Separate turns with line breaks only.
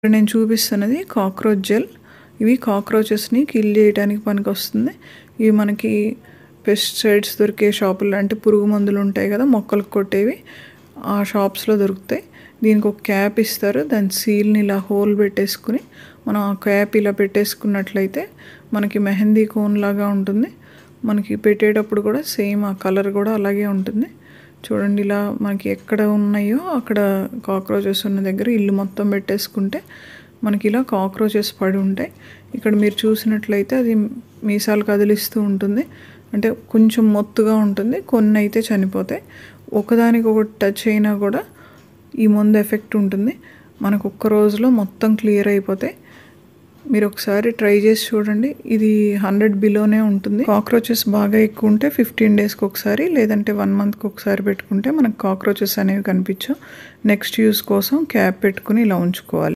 నేను చూపిస్తున్నది cockroach gel. ఇవి కాక్రోచెస్ని కిల్ చేయడానికి పనికొస్తుంది. ఇవి మనకి పెస్టిసైడ్స్ దొరికే షాపుల్లో, అంటే పురుగు మందులు ఉంటాయి కదా మొక్కలకు కొట్టేవి, ఆ షాప్స్లో దొరుకుతాయి. దీనికి ఒక క్యాప్ ఇస్తారు. దాని సీల్ని ఇలా హోల్ పెట్టేసుకుని మనం ఆ క్యాప్ ఇలా పెట్టేసుకున్నట్లయితే మనకి మెహందీ కోన్ లాగా ఉంటుంది. మనకి పెట్టేటప్పుడు కూడా సేమ్ ఆ కలర్ కూడా అలాగే ఉంటుంది. చూడండి, ఇలా మనకి ఎక్కడ ఉన్నాయో అక్కడ కాక్రోచెస్ ఉన్న దగ్గర ఇల్లు మొత్తం పెట్టేసుకుంటే మనకి ఇలా కాక్రోచెస్ పడి ఉంటాయి. ఇక్కడ మీరు చూసినట్లయితే అది మీసాలు కదిలిస్తూ ఉంటుంది. అంటే కొంచెం మొత్తుగా ఉంటుంది. కొన్ని అయితే చనిపోతాయి. ఒకదానికి ఒకటి టచ్ అయినా కూడా ఈ మందు ఎఫెక్ట్ ఉంటుంది. మనకు ఒక్క రోజులో మొత్తం క్లియర్ అయిపోతాయి. మీరు ఒకసారి ట్రై చేసి చూడండి. ఇది 100 బిలోనే ఉంటుంది. కాక్రోచెస్ బాగా ఎక్కువ ఉంటే 15 డేస్కి ఒకసారి, లేదంటే 1 మంత్కి ఒకసారి పెట్టుకుంటే మనకు కాక్రోచెస్ అనేవి కనిపించవు. నెక్స్ట్ యూస్ కోసం క్యాప్ పెట్టుకుని ఇలా ఉంచుకోవాలి.